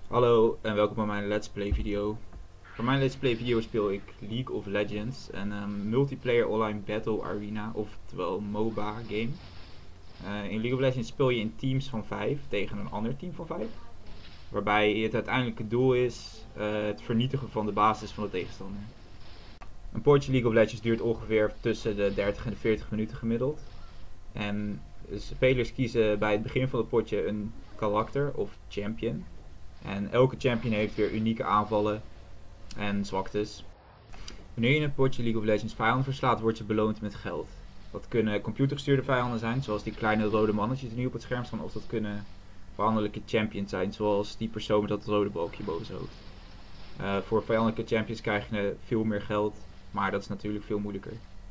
Hallo en welkom bij mijn Let's Play video. Voor mijn Let's Play video speel ik League of Legends, een multiplayer online battle arena, oftewel MOBA game. In League of Legends speel je in teams van 5 tegen een ander team van 5. Waarbij het uiteindelijke doel is het vernietigen van de basis van de tegenstander. Een potje League of Legends duurt ongeveer tussen de 30 en de 40 minuten gemiddeld. En de spelers kiezen bij het begin van het potje een karakter of champion. En elke champion heeft weer unieke aanvallen en zwaktes. Wanneer je in een potje League of Legends vijanden verslaat, word je beloond met geld. Dat kunnen computergestuurde vijanden zijn, zoals die kleine rode mannetjes die nu op het scherm staan. Of dat kunnen vijandelijke champions zijn, zoals die persoon met dat rode balkje boven zijn hoofd. Voor vijandelijke champions krijg je veel meer geld, maar dat is natuurlijk veel moeilijker.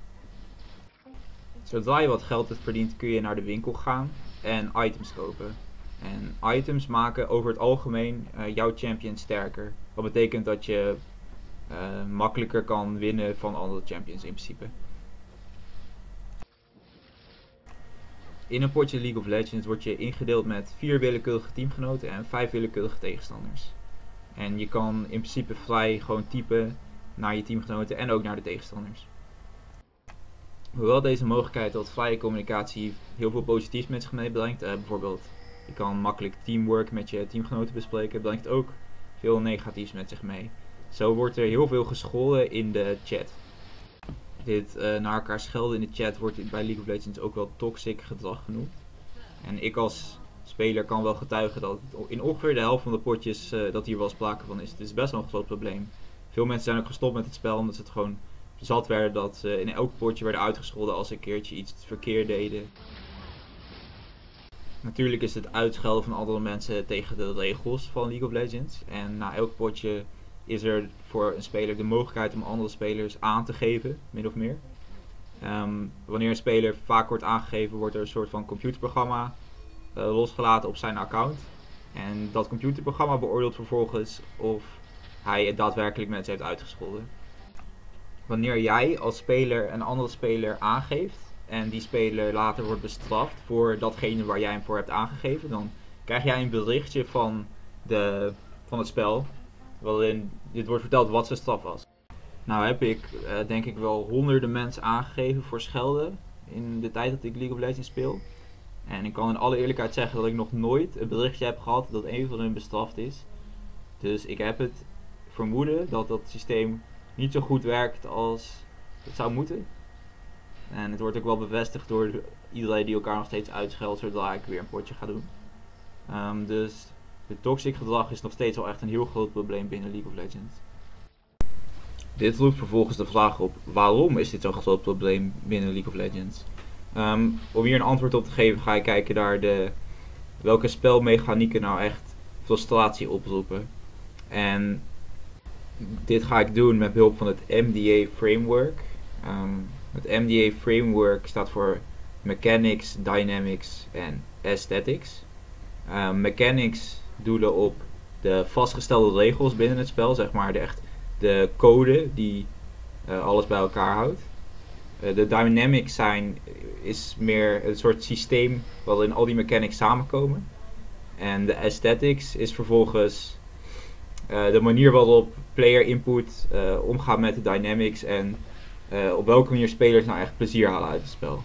Zodra je wat geld hebt verdiend, kun je naar de winkel gaan en items kopen. En items maken over het algemeen jouw champion sterker. Wat betekent dat je makkelijker kan winnen van andere champions in principe. In een potje League of Legends word je ingedeeld met 4 willekeurige teamgenoten en 5 willekeurige tegenstanders. En je kan in principe vrij gewoon typen naar je teamgenoten en ook naar de tegenstanders. Hoewel deze mogelijkheid tot vrije communicatie heel veel positiefs met zich meebrengt, bijvoorbeeld je kan makkelijk teamwork met je teamgenoten bespreken, brengt ook veel negatiefs met zich mee. Zo wordt er heel veel gescholden in de chat. Dit naar elkaar schelden in de chat wordt bij League of Legends ook wel toxic gedrag genoemd. En ik als speler kan wel getuigen dat in ongeveer de helft van de potjes dat hier wel sprake van is. Het is best wel een groot probleem. Veel mensen zijn ook gestopt met het spel omdat ze het gewoon zat werden dat ze in elk potje werden uitgescholden als ze een keertje iets verkeerd deden. Natuurlijk is het uitschelden van andere mensen tegen de regels van League of Legends. En na elk potje is er voor een speler de mogelijkheid om andere spelers aan te geven, min of meer. Wanneer een speler vaak wordt aangegeven, wordt er een soort van computerprogramma losgelaten op zijn account. En dat computerprogramma beoordeelt vervolgens of hij het daadwerkelijk mensen heeft uitgescholden. Wanneer jij als speler een andere speler aangeeft en die speler later wordt bestraft voor datgene waar jij hem voor hebt aangegeven, dan krijg jij een berichtje van het spel waarin dit wordt verteld wat zijn straf was. Nou heb ik denk ik wel honderden mensen aangegeven voor schelden in de tijd dat ik League of Legends speel. En ik kan in alle eerlijkheid zeggen dat ik nog nooit een berichtje heb gehad dat een van hen bestraft is. Dus ik heb het vermoeden dat dat systeem niet zo goed werkt als het zou moeten. En het wordt ook wel bevestigd door iedereen die elkaar nog steeds uitscheldt zodra ik weer een potje ga doen. Dus het toxic gedrag is nog steeds wel echt een heel groot probleem binnen League of Legends. Dit roept vervolgens de vraag op: waarom is dit zo'n groot probleem binnen League of Legends? Om hier een antwoord op te geven ga ik kijken naar welke spelmechanieken nou echt frustratie oproepen. En dit ga ik doen met behulp van het MDA framework. Het MDA framework staat voor Mechanics, Dynamics en Aesthetics. Mechanics doelen op de vastgestelde regels binnen het spel, zeg maar de code die alles bij elkaar houdt. De Dynamics is meer een soort systeem waarin al die mechanics samenkomen. En de Aesthetics is vervolgens de manier waarop player input omgaat met de dynamics en op welke manier spelers nou echt plezier halen uit het spel.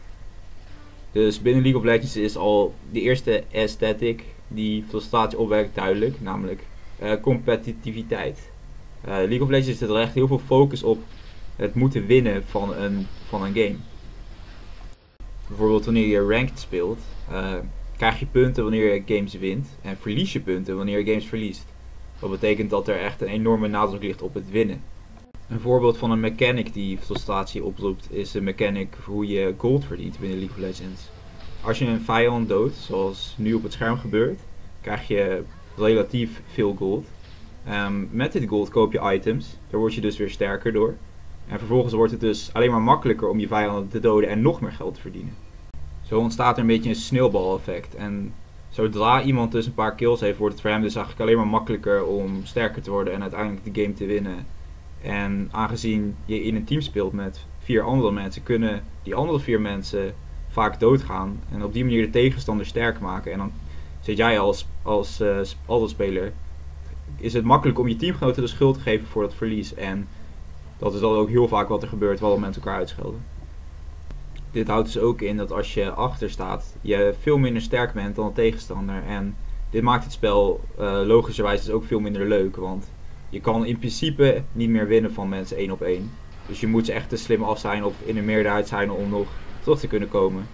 Dus binnen League of Legends is al de eerste aesthetic die frustratie opwekt duidelijk, namelijk competitiviteit. League of Legends zit er echt heel veel focus op het moeten winnen van een game. Bijvoorbeeld wanneer je ranked speelt, krijg je punten wanneer je games wint en verlies je punten wanneer je games verliest. Dat betekent dat er echt een enorme nadruk ligt op het winnen. Een voorbeeld van een mechanic die frustratie oproept is de mechanic hoe je gold verdient binnen League of Legends. Als je een vijand doodt, zoals nu op het scherm gebeurt, krijg je relatief veel gold. Met dit gold koop je items, daar word je dus weer sterker door. En vervolgens wordt het dus alleen maar makkelijker om je vijanden te doden en nog meer geld te verdienen. Zo ontstaat er een beetje een sneeuwbaleffect. En zodra iemand dus een paar kills heeft, wordt het voor hem dus eigenlijk alleen maar makkelijker om sterker te worden en uiteindelijk de game te winnen. En aangezien je in een team speelt met 4 andere mensen, kunnen die andere 4 mensen vaak doodgaan. En op die manier de tegenstander sterk maken. En dan zit jij als speler is het makkelijk om je teamgenoten de schuld te geven voor dat verlies. En dat is dan ook heel vaak wat er gebeurt, waarom mensen elkaar uitschelden. Dit houdt dus ook in dat als je achter staat, je veel minder sterk bent dan de tegenstander. En dit maakt het spel logischerwijs dus ook veel minder leuk. Want je kan in principe niet meer winnen van mensen 1 op 1. Dus je moet echt te slim af zijn of in de meerderheid zijn om nog terug te kunnen komen.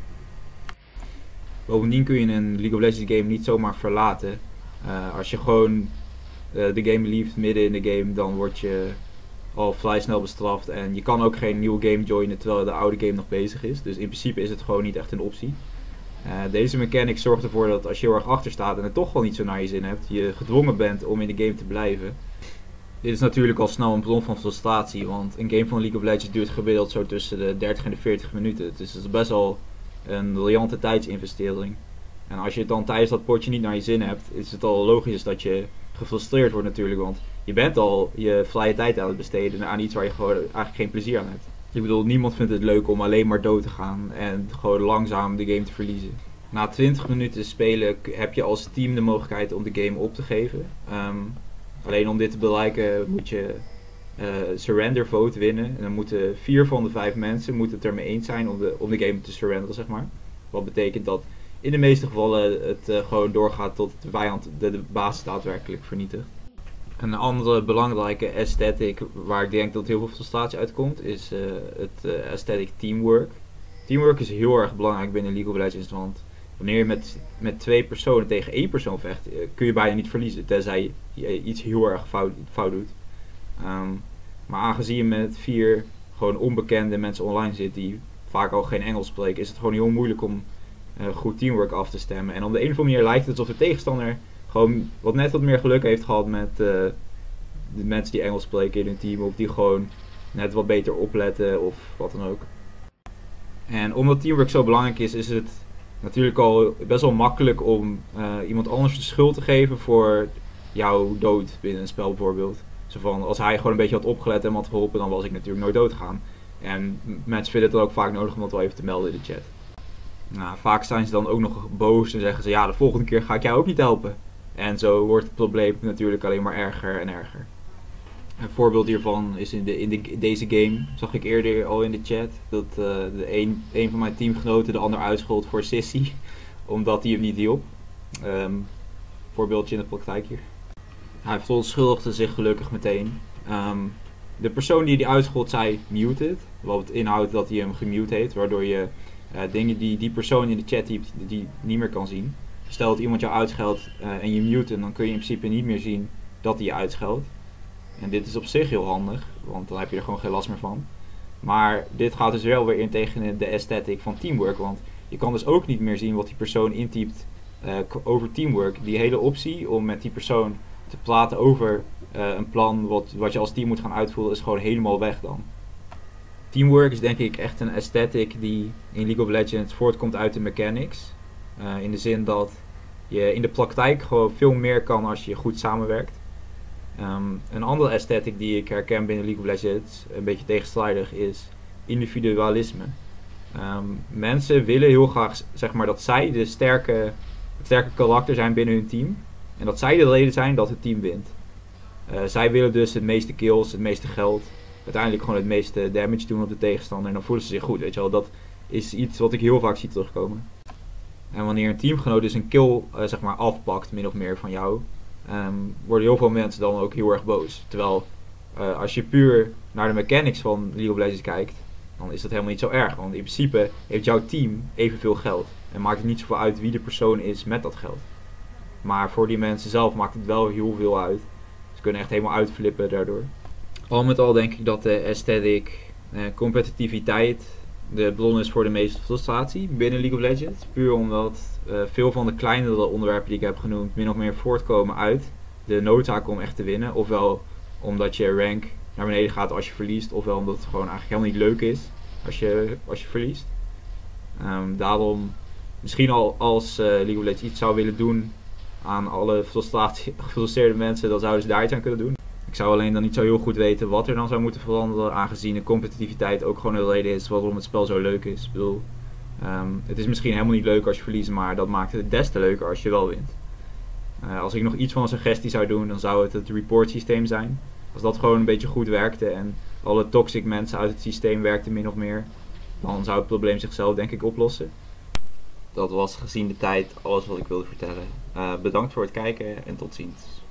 Bovendien kun je een League of Legends game niet zomaar verlaten. Als je gewoon de game lieft midden in de game, dan word je al vrij snel bestraft. En je kan ook geen nieuwe game joinen terwijl de oude game nog bezig is. Dus in principe is het gewoon niet echt een optie. Deze mechanic zorgt ervoor dat als je heel erg achter staat en het toch wel niet zo naar je zin hebt, je gedwongen bent om in de game te blijven. Dit is natuurlijk al snel een bron van frustratie, want een game van League of Legends duurt gemiddeld zo tussen de 30 en de 40 minuten. Dus het is best wel een briljante tijdsinvestering. En als je het dan tijdens dat potje niet naar je zin hebt, is het al logisch dat je gefrustreerd wordt natuurlijk, want je bent al je vrije tijd aan het besteden aan iets waar je gewoon eigenlijk geen plezier aan hebt. Ik bedoel, niemand vindt het leuk om alleen maar dood te gaan en gewoon langzaam de game te verliezen. Na 20 minuten spelen heb je als team de mogelijkheid om de game op te geven. Alleen om dit te bereiken moet je surrender vote winnen. En dan moeten 4 van de 5 mensen het ermee eens zijn om de game te surrenderen, zeg maar. Wat betekent dat in de meeste gevallen het gewoon doorgaat tot de vijand de basis daadwerkelijk vernietigt. Een andere belangrijke aesthetic waar ik denk dat heel veel frustratie uitkomt is het aesthetic teamwork. Teamwork is heel erg belangrijk binnen League of Legends, want wanneer je met 2 personen tegen 1 persoon vecht, kun je bijna niet verliezen, tenzij je iets heel erg fout doet. Maar aangezien je met 4 gewoon onbekende mensen online zit die vaak al geen Engels spreken, is het gewoon heel moeilijk om goed teamwork af te stemmen. En op de een of andere manier lijkt het alsof de tegenstander gewoon net wat meer geluk heeft gehad met de mensen die Engels spreken in hun team, of die gewoon net wat beter opletten of wat dan ook. En omdat teamwork zo belangrijk is het natuurlijk al best wel makkelijk om iemand anders de schuld te geven voor jouw dood binnen een spel bijvoorbeeld. Zo van, als hij gewoon een beetje had opgelet en had geholpen, dan was ik natuurlijk nooit dood gegaan. En mensen vinden het dan ook vaak nodig om dat wel even te melden in de chat. Nou, vaak zijn ze dan ook nog boos en zeggen ze, ja, de volgende keer ga ik jou ook niet helpen. En zo wordt het probleem natuurlijk alleen maar erger en erger. Een voorbeeld hiervan is in deze game, zag ik eerder al in de chat, dat een van mijn teamgenoten de ander uitschold voor Sissy, omdat hij hem niet hielp. Voorbeeldje in de praktijk hier. Hij verontschuldigde zich gelukkig meteen. De persoon die uitschold zei muted, wat inhoudt dat hij hem gemute heeft, waardoor je dingen die persoon in de chat typt, die niet meer kan zien. Stel dat iemand jou uitscheldt en je mute, dan kun je in principe niet meer zien dat hij je uitscheldt. En dit is op zich heel handig, want dan heb je er gewoon geen last meer van. Maar dit gaat dus wel weer in tegen de aesthetic van teamwork, want je kan dus ook niet meer zien wat die persoon intypt over teamwork. Die hele optie om met die persoon te praten over een plan wat je als team moet gaan uitvoeren is gewoon helemaal weg dan. Teamwork is denk ik echt een aesthetic die in League of Legends voortkomt uit de mechanics. In de zin dat je in de praktijk gewoon veel meer kan als je goed samenwerkt. Een andere aesthetic die ik herken binnen League of Legends, een beetje tegenstrijdig, is individualisme. Mensen willen heel graag zeg maar, dat zij het sterke karakter zijn binnen hun team. En dat zij de reden zijn dat het team wint. Zij willen dus het meeste kills, het meeste geld. Uiteindelijk gewoon het meeste damage doen op de tegenstander. En dan voelen ze zich goed, weet je wel. Dat is iets wat ik heel vaak zie terugkomen. En wanneer een teamgenoot dus een kill zeg maar afpakt, min of meer van jou, worden heel veel mensen dan ook heel erg boos. Terwijl als je puur naar de mechanics van League of Legends kijkt, dan is dat helemaal niet zo erg. Want in principe heeft jouw team evenveel geld. En maakt het niet zoveel uit wie de persoon is met dat geld. Maar voor die mensen zelf maakt het wel heel veel uit. Ze kunnen echt helemaal uitflippen daardoor. Al met al denk ik dat de aesthetic, competitiviteit de bron is voor de meeste frustratie binnen League of Legends. Puur omdat veel van de kleinere onderwerpen die ik heb genoemd min of meer voortkomen uit de noodzaak om echt te winnen. Ofwel omdat je rank naar beneden gaat als je verliest, ofwel omdat het gewoon eigenlijk helemaal niet leuk is als je verliest. Daarom, misschien al als League of Legends iets zou willen doen aan alle gefrustreerde mensen, dan zouden ze daar iets aan kunnen doen. Ik zou alleen dan niet zo heel goed weten wat er dan zou moeten veranderen, aangezien de competitiviteit ook gewoon een reden is waarom het spel zo leuk is. Ik bedoel, het is misschien helemaal niet leuk als je verliest, maar dat maakt het des te leuker als je wel wint. Als ik nog iets van een suggestie zou doen, dan zou het report systeem zijn. Als dat gewoon een beetje goed werkte en alle toxic mensen uit het systeem werkten min of meer, dan zou het probleem zichzelf denk ik oplossen. Dat was gezien de tijd alles wat ik wilde vertellen. Bedankt voor het kijken en tot ziens.